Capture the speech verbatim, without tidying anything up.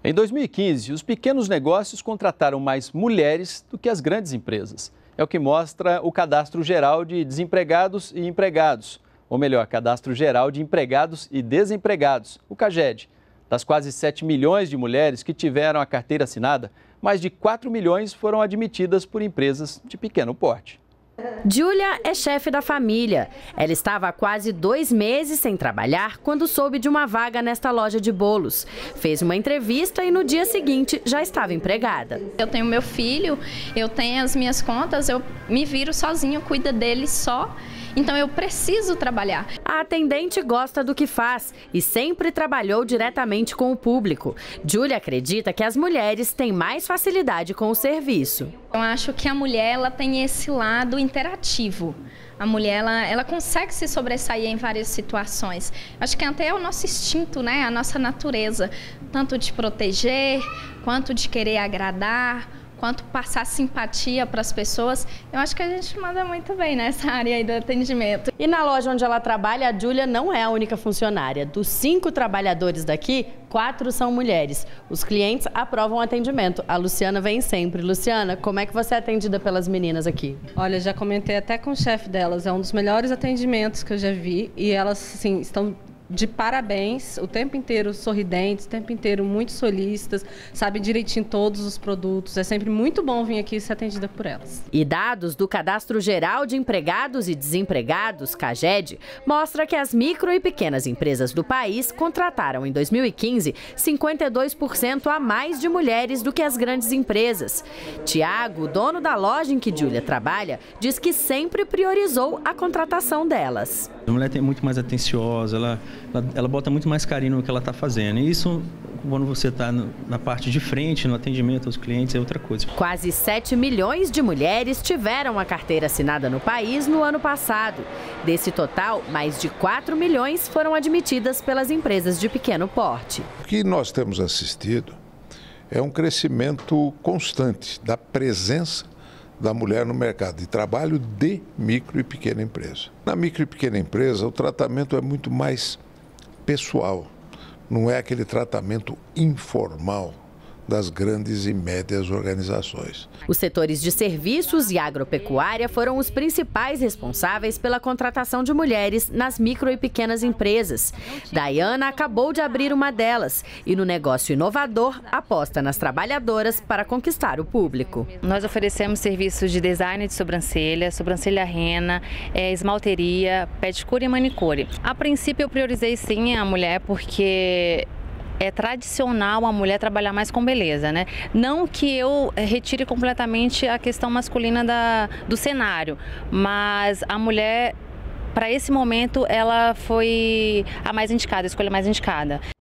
Em dois mil e quinze, os pequenos negócios contrataram mais mulheres do que as grandes empresas. É o que mostra o Cadastro Geral de Desempregados e Empregados, ou melhor, Cadastro Geral de Empregados e Desempregados, o CAGED. Das quase sete milhões de mulheres que tiveram a carteira assinada, mais de quatro milhões foram admitidas por empresas de pequeno porte. Júlia é chefe da família. Ela estava há quase dois meses sem trabalhar quando soube de uma vaga nesta loja de bolos. Fez uma entrevista e no dia seguinte já estava empregada. Eu tenho meu filho, eu tenho as minhas contas, eu me viro sozinho, cuido dele só. Então eu preciso trabalhar. A atendente gosta do que faz e sempre trabalhou diretamente com o público. Júlia acredita que as mulheres têm mais facilidade com o serviço. Eu acho que a mulher ela tem esse lado interativo. A mulher ela, ela consegue se sobressair em várias situações. Acho que até é o nosso instinto, né? A nossa natureza, tanto de proteger, quanto de querer agradar, quanto passar simpatia para as pessoas. Eu acho que a gente manda muito bem nessa área aí do atendimento. E na loja onde ela trabalha, a Júlia não é a única funcionária. Dos cinco trabalhadores daqui, quatro são mulheres. Os clientes aprovam o atendimento. A Luciana vem sempre. Luciana, como é que você é atendida pelas meninas aqui? Olha, já comentei até com o chefe delas. É um dos melhores atendimentos que eu já vi. E elas, assim, estão de parabéns, o tempo inteiro sorridentes, o tempo inteiro muito solistas, sabem direitinho todos os produtos. É sempre muito bom vir aqui ser atendida por elas. E dados do Cadastro Geral de Empregados e Desempregados, CAGED, mostra que as micro e pequenas empresas do país contrataram em dois mil e quinze cinquenta e dois por cento a mais de mulheres do que as grandes empresas. Tiago, dono da loja em que Júlia trabalha, diz que sempre priorizou a contratação delas. A mulher é muito mais atenciosa, ela, ela, ela bota muito mais carinho no que ela está fazendo. E isso, quando você está na parte de frente, no atendimento aos clientes, é outra coisa. Quase sete milhões de mulheres tiveram a carteira assinada no país no ano passado. Desse total, mais de quatro milhões foram admitidas pelas empresas de pequeno porte. O que nós temos assistido é um crescimento constante da presença da mulher no mercado de trabalho de micro e pequena empresa. Na micro e pequena empresa, o tratamento é muito mais pessoal, não é aquele tratamento informal das grandes e médias organizações. Os setores de serviços e agropecuária foram os principais responsáveis pela contratação de mulheres nas micro e pequenas empresas. Daiana acabou de abrir uma delas e no negócio inovador aposta nas trabalhadoras para conquistar o público. Nós oferecemos serviços de design de sobrancelha, sobrancelha rena, é, esmalteria, pedicure e manicure. A princípio eu priorizei sim a mulher porque é tradicional a mulher trabalhar mais com beleza, né? Não que eu retire completamente a questão masculina da, do cenário, mas a mulher, para esse momento, ela foi a mais indicada, a escolha mais indicada.